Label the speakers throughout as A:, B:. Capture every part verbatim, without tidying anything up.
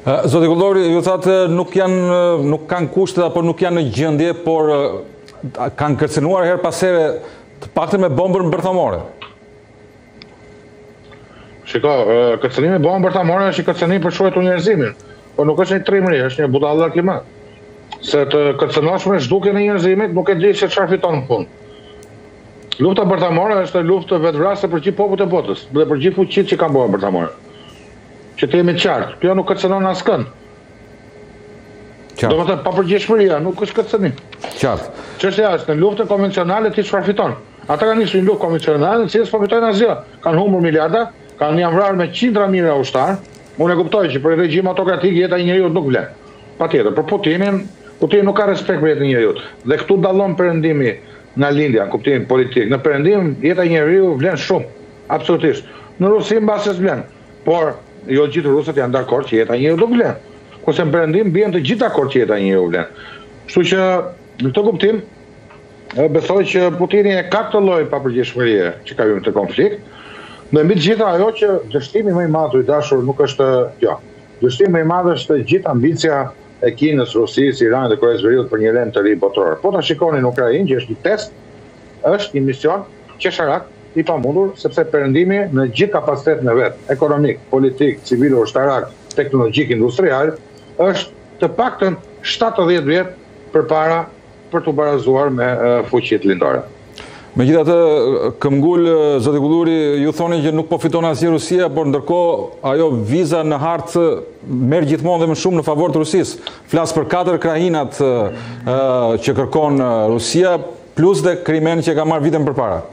A: Zoti Kullori, ju thatë nuk janë nuk kanë kushtet apo nuk janë në gjendje, por kanë kërcënuar her pas here të paktën me bombën bërthamore.
B: Shiko, kërcënimi me bombën bërthamore është i kërcënim për shojtë njerëzimin, por nuk është një trimëri, është një budalla klimat. Se të kërcënosh me zhdukjen e njerëzimit nuk e di se çfarë fiton në punë. Lufta bërthamore është luftë vetvrasë për gjithë popujt e botës dhe për gjithë fuqitë që kanë bombën bërthamore. Që të jemi qartë, kjo nuk kërcënon askën. Do të thënë papërgjegjësia nuk është kërcënim.
A: Qartë.
B: Çështja është në luftën konvencionale ti çfarë fiton? Ata kanë nisur një luftë konvencionale, në cilës po fitojnë asgjë. Kanë humbur miliarda, kanë janë vrarë me qindra mijëra ushtar. Unë e kuptoj që për regjim autokratik jeta e njeriut nuk vlen. Patjetër, për Putinin, Putini nuk ka respekt për jetën e njeriut. Dhe këtu dallon perëndimi nga lindja, në kuptimin politik. Në perëndim jeta e njeriu vlen shumë, absolutisht. Në Rusi mbase s'vlen. Por jo gjithë rusët janë dakord që jeta e njeriut nuk vlen. Kurse në perëndim bien të gjithë dakord që jeta e njeriut vlen. Kështu që në këtë kuptim besoj që Putini e ka këtë lloj papërgjegjësie që ka hyrë në konflikt. Dhe mbi të gjitha ajo që dështimi më i madh i dashur nuk është kjo. Dështimi më i madh është gjithë ambicia e Kinës, Rusisë, Iranit dhe Koreas së Veriut për një rend të ri botror. Po ta shikoni në Ukrainë, që është një test, është një mision qesharak i pamundur, sepse perëndimi në gjithë kapacitetin e vet, ekonomik, politik, civil, ushtarak, teknologjik, industrial, është të paktën shtatëdhjetë vjet përpara për të barazuar me fuqitë lindore.
A: Megjithatë, këmbgul, zoti Kulluri, ju thoni që nuk po fiton asgjë Rusia, por ndërkohë ajo viza në hartë merr gjithmonë dhe më shumë në favor të Rusisë. Flas për katër krahinat që kërkon Rusia, plus dhe Krimen që ka marrë vitën përpara.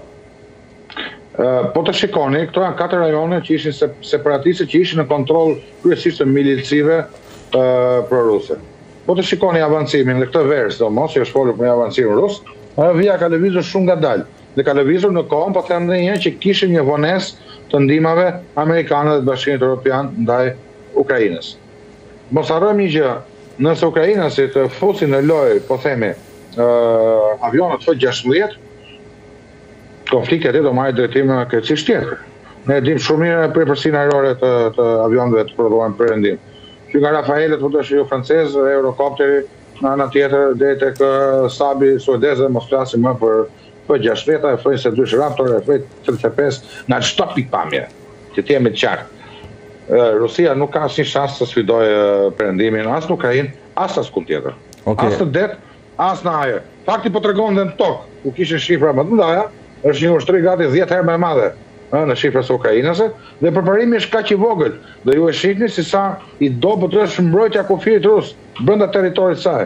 B: Po të shikoni, këto janë katër rajone që ishin separatiste që ishin në kontroll kryesisht të milicëve proruse. Po të shikoni avancimin në këtë verë, sidomos që është folur për një avancim rus, vija ka lëvizur shumë ngadalë dhe ka lëvizur në kohën, po them edhe një herë, që kishin një vonesë të ndihmave amerikane dhe të Bashkimit Evropian ndaj Ukrainës. Mos harrojmë një gjë, nëse ukrainasit të fusin në lojë, po themi, avionët F gjashtëdhjetë, konflikti aty do marrë drejtim krejtësisht tjetër. Ne e dimë shumë mirë përpërsinë ajrore të, të avionëve të prodhuar në perëndim. Që nga Rafaelet, po të shiu francez, Eurocopteri, në anë tjetër, dhe tek Sabi suedeze, mos flasim më për F gjashtëdhjetë, F njëzet e dy Raptor, F tridhjetë e pesë, nga çdo pikpamje, që të jemi të qartë. Rusia nuk ka asnjë shans të sfidojë perëndimin as në Ukrainë, as askund tjetër.
A: Okay.
B: As në det, as në ajër. Fakti po tregon dhe në tokë, ku kishin shifra më të mëdha, është një ushtri gati dhjetë herë më e madhe në shifrat ukrainase, dhe përparimi është kaq i vogël. Dhe ju e shihni si sa i dobët është mbrojtja e kufirit rus brenda territorit të saj.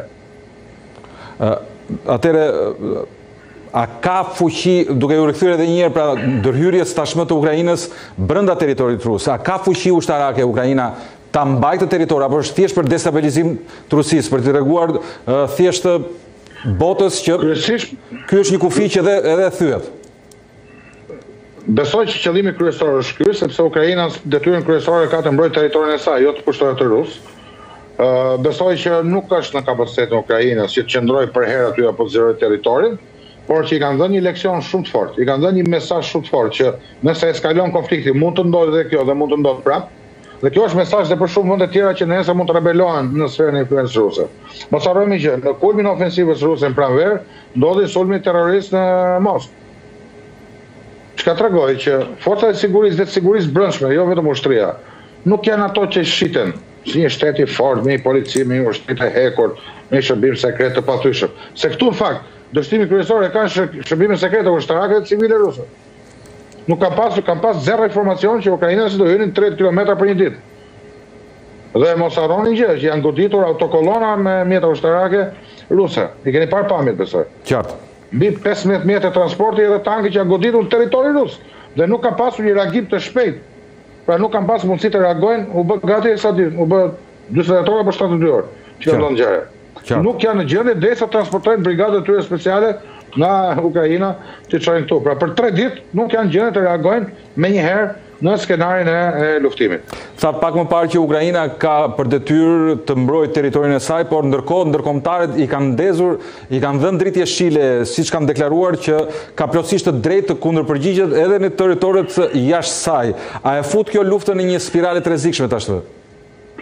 A: Atëre, a ka fuqi, duke ju rikthyer edhe një herë pra ndërhyrjes tashmë të Ukrainës brenda territorit rus, a ka fuqi ushtarake Ukraina ta mbajë këtë territor, apo është thjesht për destabilizim të Rusisë, për të treguar thjesht botës që ky është një kufi që edhe edhe thyet?
B: Besoj që qëllimi kryesor është ky, sepse Ukraina detyrën kryesore ka të mbrojë territorin e saj, jo të pushtojë të rus. Besoj që nuk është në kapacitetin e Ukrainës që të qëndrojë për herë aty apo të zgjerojë territorin, por që i kanë dhënë një leksion shumë të fortë, i kanë dhënë një mesazh shumë të fortë që nëse eskalon konflikti mund të ndodhë edhe kjo dhe mund të ndodhë prapë. Dhe kjo është mesazh edhe për shumë vende të tjera që nesër mund të rebelohen në sferën e influencës ruse. Mos harrojmë që në kulmin e ofensivës ruse në pranverë ndodhi sulmi terrorist në Moskë. Çka tregoi që forcat e sigurisë dhe të sigurisë brendshme, jo vetëm ushtria, nuk janë ato që shiten, si një shtet i fortë, me një polici, me një ushtri të hekur, me një shërbim sekret të pathyeshëm. Se këtu në fakt, dështimi kryesor e kanë shërbime sekrete ushtarake dhe civile ruse. Nuk kam pas, kam pas zero informacion që ukrainësit do hynin tridhjetë kilometra për një ditë. Dhe mos harroni gjë, që janë goditur autokolona me mjeta ushtarake ruse. I keni parë pamjet, besoj.
A: Qartë.
B: Mbi pesëmbëdhjetë mjete transporti edhe tanke që janë goditur në territorin rus. Dhe nuk ka pasur një reagim të shpejtë. Pra nuk kanë pasur mundësi të reagojnë, u bë gati sa ditë, u bë dyqindëdhjetë orë apo shtatëdhjetë dy orë. Që ka ndonë ngjarje. Nuk janë në gjendje derisa transportojnë brigadët e tyre speciale nga Ukraina që çojnë këtu. Pra për tre ditë nuk janë gjendje të reagojnë menjëherë në skenarin e luftimit.
A: Tha pak më parë që Ukraina ka për detyrë të mbrojë territorin e saj, por ndërkohë ndërkombëtarët i kanë ndezur, i kanë dhënë dritë jeshile, siç kanë deklaruar që ka plotësisht të drejtë të kundërpërgjigjet edhe në territoret jashtë saj. A e fut kjo luftën në një spirale të rrezikshme tashmë?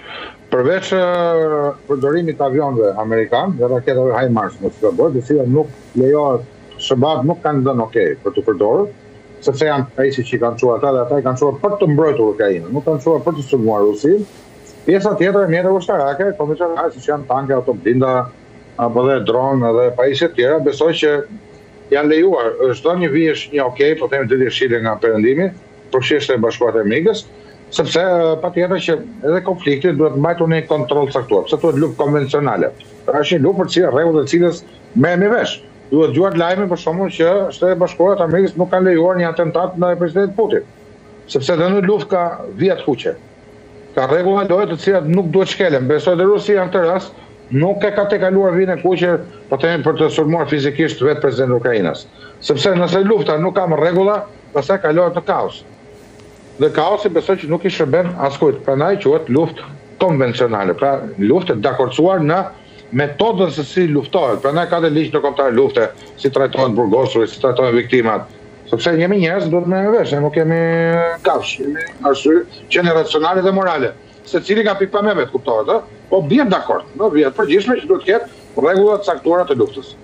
B: Përveç uh, përdorimit të avionëve amerikan dhe raketave HIMARS në të bërë, të cilat nuk lejohet, SBA nuk kanë dhënë okay për të përdorur, sepse janë ai si që kanë çuar ata dhe ata i kanë çuar për të mbrojtur Ukrainën, nuk kanë çuar për të sulmuar Rusin. Pjesa tjetër e mjeteve ushtarake, konvencionale, siç janë tanke, autoblinda, apo dhe dronë dhe pajisje tjera, besoj që janë lejuar. Çdo një vijë është një okay, po themi dy shile nga perëndimi, përfshirë e Bashkuara e Amerikës, sepse patjetër që edhe konflikti duhet mbajtur në kontroll caktuar. Pse thuhet luftë konvencionale? Pra është një luftë për cilën rregullat e cilës merremi vesh. Duhet dëgjuar lajme për shkakun që Shtetet e Bashkuara të Amerikës nuk kanë lejuar një atentat ndaj presidentit Putin. Sepse edhe në luftë ka vija të kuqe. Ka rregulla loje të cilat nuk duhet shkelen. Besoj dhe Rusia në këtë rast nuk e ka tejkaluar vijën e kuqe, po themi për të sulmuar fizikisht vetë presidentin e Ukrainës. Sepse nëse lufta nuk ka rregulla, pastaj kalohet në kaos. Dhe kaosi besoj që nuk i shërben askujt. Prandaj quhet luftë konvencionale, pra luftë e dakorcuar në metodën se si luftohet. Prandaj ka dhe ligj ndërkombëtar lufte, si trajtohen burgosurit, si trajtohen viktimat. Sepse jemi njerëz, duhet me vesh, ne nuk kemi kafsh, kemi arsye generacionale dhe morale. Secili nga pikpamja vet, kuptohet, ë? Po bien dakord, në vjet përgjithshme që duhet të ketë rregulla të caktuara të luftës.